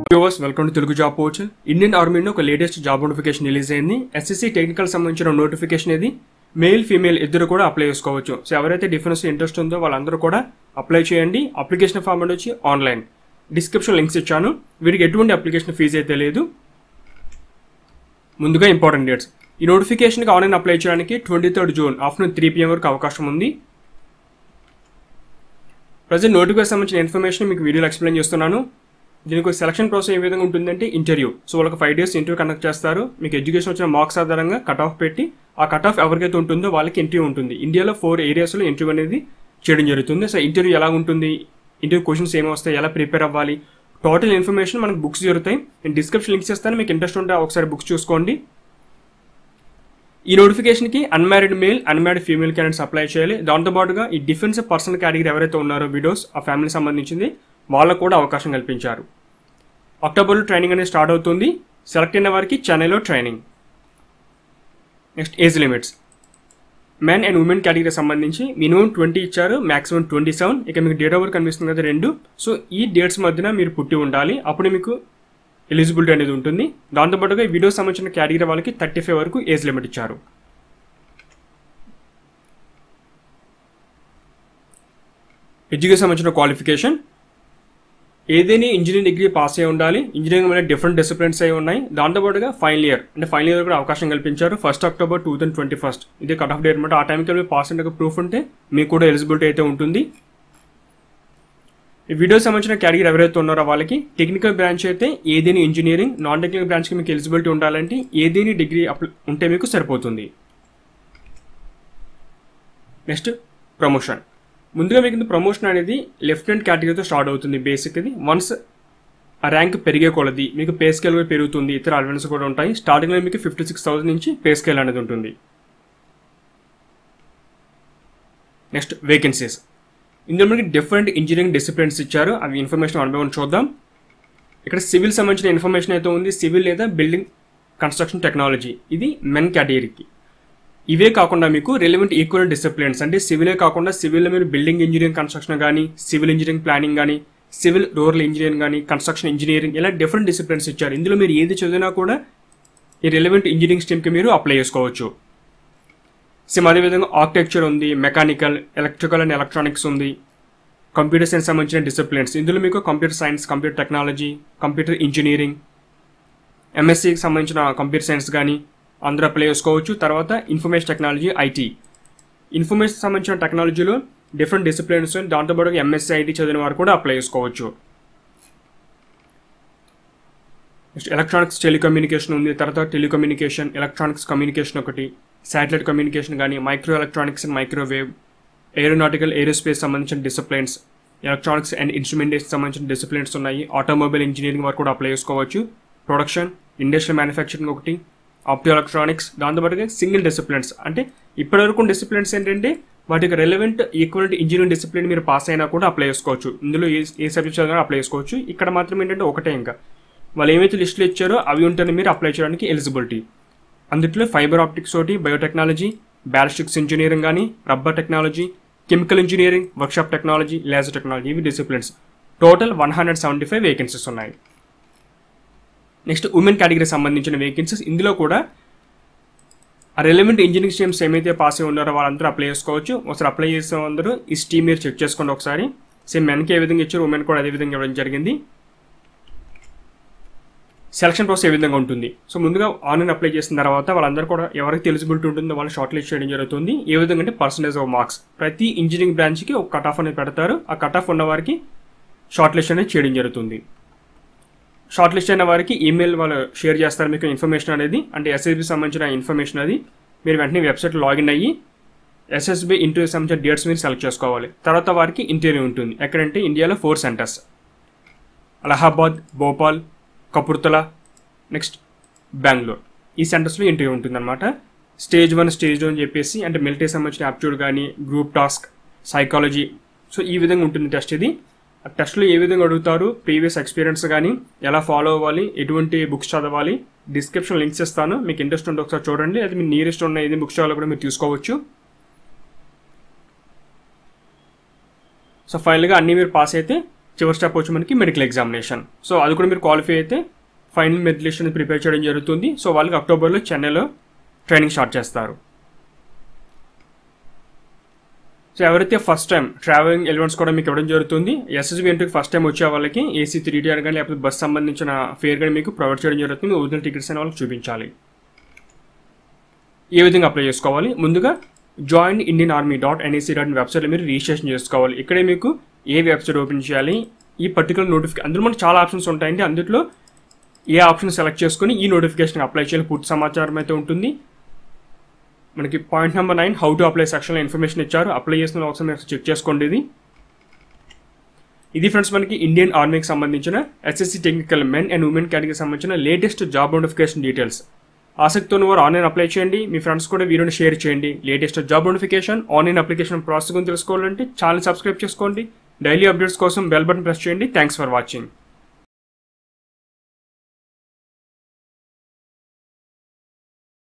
Viewers welcome to Telugu job portal. Indian ఆర్మీలో ఒక latest job notification release అయింది. SSC technical సంబంధించిన నోటిఫికేషన్ ఇది. మేల్ ఫీమేల్ ఇద్దరు కూడా అప్లై చేసుకోవచ్చు. సో ఎవరైతే డిఫెన్స్ ఇంట్రెస్ట్ ఉందో వాళ్ళందరూ కూడా అప్లై చేయండి. అప్లికేషన్ ఫామ్ వచ్చి ఆన్లైన్, డిస్క్రిప్షన్ లింక్స్ ఇచ్చాను. వీరికి ఎటువంటి అప్లికేషన్ ఫీజు అయితే లేదు. ముందుగా ఇంపార్టెంట్ డేట్స్. ఈ నోటిఫికేషన్కి ఆన్లైన్ అప్లై చేయడానికి 23 జూన్ ఆఫ్టర్నూన్ 3 PM వరకు అవకాశం ఉంది. ప్రజెంట్ నోటిఫికేషన్ సంబంధించిన ఇన్ఫర్మేషన్ మీకు వీడియోలో ఎక్స్ప్లెయిన్ చేస్తున్నాను. దీనికి సెలక్షన్ ప్రాసెస్ ఏ విధంగా ఉంటుందంటే ఇంటర్వ్యూ. సో వాళ్ళకి 5 days ఇంటర్వ్యూ కండక్ట్ చేస్తారు. మీకు ఎడ్యుకేషన్ వచ్చిన మార్క్స్ ఆధారంగా కట్ ఆఫ్ పెట్టి ఆ కట్ ఆఫ్ ఎవరికైతే ఉంటుందో వాళ్ళకి ఇంటర్వ్యూ ఉంటుంది. ఇండియాలో 4 areasలో ఇంటర్వ్యూ అనేది చేయడం జరుగుతుంది. సో ఇంటర్వ్యూ ఎలా ఉంటుంది, ఇంటర్వ్యూ క్వశ్చన్స్ ఏమి వస్తాయి, ఎలా ప్రిపేర్ అవ్వాలి, టోటల్ ఇన్ఫర్మేషన్ మనకు బుక్స్ జరుగుతాయి. నేను డిస్క్రిప్షన్ లింక్స్ ఇస్తాను, మీకు ఇంట్రెస్ట్ ఉంటే ఒకసారి బుక్స్ చూసుకోండి. ఈ నోటిఫికేషన్కి unmarried male, unmarried female candidates apply చేయాలి. దాంతోపాటుగా ఈ డిఫెన్స్ పర్సనల్ కేటగిరీ ఎవరైతే ఉన్నారో విడోస్, ఆ ఫ్యామిలీ సంబంధించింది వాళ్ళకు కూడా అవకాశం కల్పించారు. అక్టోబర్లో ట్రైనింగ్ అనేది స్టార్ట్ అవుతుంది. సెలెక్ట్ అయిన వారికి చెన్నైలో training. Next age limits. Men and women category సంబంధించి మినిమం 20 ఇచ్చారు, మాక్సిమం 27. ఇక మీకు డేట్ ఆఫ్ బర్త్ కనిపిస్తుంది కదా 2. సో ఈ డేట్స్ మధ్యన మీరు పుట్టి ఉండాలి, అప్పుడు మీకు ఎలిజిబిలిటీ అనేది ఉంటుంది. దాంతోపాటుగా ఈ వీడియో సంబంధించిన కేటగిరీ వాళ్ళకి 35 వరకు ఏజ్ లిమిట్ ఇచ్చారు. ఎడ్యుకేషన్ సంబంధించిన క్వాలిఫికేషన్ ఏదైనా ఇంజనీరింగ్ డిగ్రీ పాస్ అయి ఉండాలి. ఇంజనీరింగ్ అనేది డిఫరెంట్ డిసిప్లిన్స్ అయి ఉన్నాయి. దాంతోపాటుగా ఫైనల్ ఇయర్ కూడా అవకాశం కల్పించారు. 1 అక్టోబర్ 2021 ఇదే కట్ ఆఫ్ డేట్ అనమాట. ఆ టైంకి మీరు పాస్ అయిన ప్రూఫ్ ఉంటే మీకు కూడా ఎలిజిబిలిటీ అయితే ఉంటుంది. ఈ వీడియో సంబంధించిన కేటగిరీ ఎవరైతే ఉన్నారో వాళ్ళకి టెక్నికల్ బ్రాంచ్ అయితే ఏదైనా ఇంజనీరింగ్, నాన్ టెక్నికల్ బ్రాంచ్కి మీకు ఎలిజిబిలిటీ ఉండాలంటే ఏదైనా డిగ్రీ ఉంటే మీకు సరిపోతుంది. Next promotion. ముందుగా మీకు ప్రమోషన్ అనేది లెఫ్టినెంట్ కేటగిరీతో స్టార్ట్ అవుతుంది. బేసిక్ ఇది వన్స్ ఆ ర్యాంక్ పెరిగే కొలది మీకు పే స్కేల్ కూడా పెరుగుతుంది, ఇతర అలవెన్స్ కూడా ఉంటాయి. స్టార్టింగ్లో మీకు 56,000 నుంచి పే స్కేల్ అనేది ఉంటుంది. Next vacancies. ఇందులో మనకి డిఫరెంట్ ఇంజనీరింగ్ డిసిప్లిన్స్ ఇచ్చారు. అవి ఇన్ఫర్మేషన్ 1 by 1 చూద్దాం. ఇక్కడ సివిల్ సంబంధించిన ఇన్ఫర్మేషన్ అయితే ఉంది. సివిల్ లేదా బిల్డింగ్ కన్స్ట్రక్షన్ టెక్నాలజీ, ఇది మెన్ కేటగిరీకి. ఇవే కాకుండా మీకు రెలెవెంట్ ఈక్వల్ డిసిప్లిన్స్ అంటే సివిలే కాకుండా సివిల్లో మీరు బిల్డింగ్ ఇంజనీరింగ్ కన్స్ట్రక్షన్ కానీ, సివిల్ ఇంజనీరింగ్ ప్లానింగ్ కానీ, సివిల్ రూరల్ ఇంజనీరింగ్ కానీ, కన్స్ట్రక్షన్ ఇంజనీరింగ్, ఇలా డిఫరెంట్ డిసిప్లిన్స్ ఇచ్చారు. ఇందులో మీరు ఏది చదివినా కూడా ఈ రెలెవెంట్ ఇంజనీరింగ్ స్ట్రీమ్కి మీరు అప్లై చేసుకోవచ్చు. సేమ్ అదేవిధంగా ఆర్కిటెక్చర్ ఉంది, మెకానికల్, ఎలక్ట్రికల్ అండ్ ఎలక్ట్రానిక్స్ ఉంది, కంప్యూటర్ సైన్స్ సంబంధించిన డిసిప్లిన్స్. ఇందులో మీకు computer science, computer technology, computer engineering, ఎంఎస్సికి సంబంధించిన కంప్యూటర్ సైన్స్ కానీ అందరూ అప్లై చేసుకోవచ్చు. తర్వాత ఇన్ఫర్మేషన్ టెక్నాలజీ, ఐటీ, ఇన్ఫర్మేషన్ సంబంధించిన టెక్నాలజీలో డిఫరెంట్ డిసిప్లిన్స్, దాంతోపాటు ఎంఎస్సి ఐటీ చదివిన వారు కూడా అప్లై చేసుకోవచ్చు. నెక్స్ట్ ఎలక్ట్రానిక్స్ టెలికమ్యూనికేషన్ ఉంది. తర్వాత టెలికమ్యూనికేషన్, ఎలక్ట్రానిక్స్ కమ్యూనికేషన్ ఒకటి, శాటిలైట్ కమ్యూనికేషన్ కానీ, micro electronics and microwave, aeronautical aerospace సంబంధించిన డిసిప్లిన్స్, ఎలక్ట్రానిక్స్ అండ్ ఇన్స్ట్రుమెంటేషన్ సంబంధించిన డిసిప్లిన్స్ ఉన్నాయి. ఆటోమొబైల్ ఇంజనీరింగ్ వరకు కూడా అప్లై చేసుకోవచ్చు. ప్రొడక్షన్, ఇండస్ట్రియల్ మ్యానుఫ్యాక్చరింగ్ ఒకటి, ఆప్టో ఎలక్ట్రానిక్స్, దాంతోపాటుగా సింగిల్ డిసిప్లిన్స్ అంటే ఇప్పటివరకు డిసిప్లిన్స్ ఏంటంటే వాటికి రెలెవెంట్ ఈక్వలెంట్ ఇంజనీరింగ్ డిసిప్లిన్ మీరు పాస్ అయినా కూడా అప్లై చేసుకోవచ్చు. ఇందులో ఏ సబ్జెక్ట్ చదివినా అప్లై చేసుకోవచ్చు. ఇక్కడ మాత్రం ఏంటంటే ఒకటే, ఇంకా వాళ్ళు ఏవైతే లిస్టులు ఇచ్చారో అవి ఉంటేనే మీరు అప్లై చేయడానికి ఎలిజిబిలిటీ. అందులో ఫైబర్ ఆప్టిక్స్ ఒకటి, బయోటెక్నాలజీ, బ్యాలిస్టిక్స్ ఇంజనీరింగ్ కానీ, rubber technology, chemical engineering, workshop technology, laser technology, ఇవి డిసిప్లిన్స్. టోటల్ 175 వేకెన్సీస్ ఉన్నాయి. నెక్స్ట్ ఉమెన్ కేటగిరీ సంబంధించిన వేకెన్సీస్. ఇందులో కూడా రెలెవెంట్ ఇంజనీరింగ్ స్ట్రీమ్స్ ఏమైతే పాస్ అయి ఉన్నారో వాళ్ళందరూ అప్లై చేసుకోవచ్చు. ఒకసారి అప్లై చేసే అందరూ ఈ స్ట్రీమ్ మీరు చెక్ చేసుకోండి ఒకసారి. సేమ్ మెన్కి ఏ విధంగా ఇచ్చారు, ఉమెన్ కూడా అదే విధంగా ఇవ్వడం జరిగింది. సెలక్షన్ ప్రాసెస్ ఏ విధంగా ఉంటుంది. సో ముందుగా ఆన్లైన్ అప్లై చేసిన తర్వాత వాళ్ళందరూ కూడా ఎవరికి ఎలిజిబిలిటీ ఉంటుందో వాళ్ళు షార్ట్ లిస్ట్ చేయడం జరుగుతుంది. ఏ విధంగా అంటే పర్సంటేజ్ ఆఫ్ మార్క్స్. ప్రతి ఇంజనీరింగ్ బ్రాంచ్కి ఒక కట్ ఆఫ్ అనేది పెడతారు. ఆ కట్ ఆఫ్ ఉన్న వారికి షార్ట్ లిస్ట్ అనేది చేయడం జరుగుతుంది. షార్ట్ లిస్ట్ అయిన వారికి ఈమెయిల్ వాళ్ళు షేర్ చేస్తారు మీకు ఇన్ఫర్మేషన్ అనేది, అంటే ఎస్ఎస్బి సంబంధించిన ఇన్ఫర్మేషన్ అది. మీరు వెంటనే వెబ్సైట్లో లాగిన్ అయ్యి ఎస్ఎస్బి ఇంటర్వ్యూ సంబంధించిన డేట్స్ మీరు సెలెక్ట్ చేసుకోవాలి. తర్వాత వారికి ఇంటర్వ్యూ ఉంటుంది. ఎక్కడంటే ఇండియాలో 4 సెంటర్స్, అలహాబాద్, భోపాల్, కపుర్తలా, నెక్స్ట్ బెంగళూరు. ఈ సెంటర్స్లో ఇంటర్వ్యూ ఉంటుందన్నమాట. స్టేజ్ 1, స్టేజ్ 2 అని చెప్పేసి అంటే మిలిటరీ సంబంధించిన యాప్ట్యూడ్ కానీ, గ్రూప్ టాస్క్, సైకాలజీ, సో ఈ విధంగా ఉంటుంది టెస్ట్ ఇది. ఆ టెస్ట్లో ఏ విధంగా అడుగుతారు, ప్రీవియస్ ఎక్స్పీరియన్స్ కానీ, ఎలా ఫాలో అవ్వాలి, ఎటువంటి బుక్స్ చదవాలి, డిస్క్రిప్షన్ లింక్స్ ఇస్తాను. మీకు ఇంట్రెస్ట్ ఉంటే ఒకసారి చూడండి. అది మీ నియరెస్ట్ ఉన్న ఏది బుక్స్ చదవాలో కూడా మీరు తీసుకోవచ్చు. సో ఫైనల్గా అన్నీ మీరు పాస్ అయితే చివరి స్టెప్ వచ్చి మనకి మెడికల్ ఎగ్జామినేషన్. సో అది కూడా మీరు క్వాలిఫై అయితే ఫైనల్ మెరిట్ లిస్ట్ అనేది ప్రిపేర్ చేయడం జరుగుతుంది. సో వాళ్ళకి అక్టోబర్లో చెన్నైలో ట్రైనింగ్ స్టార్ట్ చేస్తారు. సో ఎవరైతే ఫస్ట్ టైం ట్రావెలింగ్ ఎలిమెంట్స్ కూడా మీకు ఇవ్వడం జరుగుతుంది. ఎస్ఎస్బి ఎంట్రీకి ఫస్ట్ టైం వచ్చే వాళ్ళకి ఏసీ 3TR కానీ లేకపోతే బస్ సంబంధించిన ఫేర్ కానీ మీకు ప్రొవైడ్ చేయడం జరుగుతుంది. ఒరిజినల్ టికెట్స్ అని వాళ్ళకి చూపించాలి. ఏ విధంగా అప్లై చేసుకోవాలి? ముందుగా joinindianarmy.nic.in వెబ్సైట్లో మీరు రిజిస్ట్రేషన్ చేసుకోవాలి. ఇక్కడే మీకు ఏ వెబ్సైట్ ఓపెన్ చేయాలి, ఈ పర్టికులర్ నోటిఫికేషన్, అందులో మనకు చాలా ఆప్షన్స్ ఉంటాయండి. అందులో ఏ ఆప్షన్ సెలెక్ట్ చేసుకుని ఈ నోటిఫికేషన్ అప్లై చేయాలి పూర్తి సమాచారం అయితే ఉంటుంది. మనకి point number 9 how to apply సెక్షన్లో ఇన్ఫర్మేషన్ ఇచ్చారు. అప్లై చేసిన ఒకసారి మీరు చెక్ చేసుకోండి. ఇది ఫ్రెండ్స్ మనకి ఇండియన్ ఆర్మీకి సంబంధించిన SSC technical men and women కేటగిరీకి సంబంధించిన లేటెస్ట్ జాబ్ నోటిఫికేషన్ డీటెయిల్స్. ఆసక్తి ఉన్న వారు ఆన్లైన్ అప్లై చేయండి. మీ ఫ్రెండ్స్ కూడా వీడియోని షేర్ చేయండి. Latest job notification online application process గురించి తెలుసుకోవాలంటే ఛానల్ సబ్స్క్రైబ్ చేసుకోండి. డైలీ అప్డేట్స్ కోసం బెల్ బటన్ ప్రెస్ చేయండి. Thanks for watching.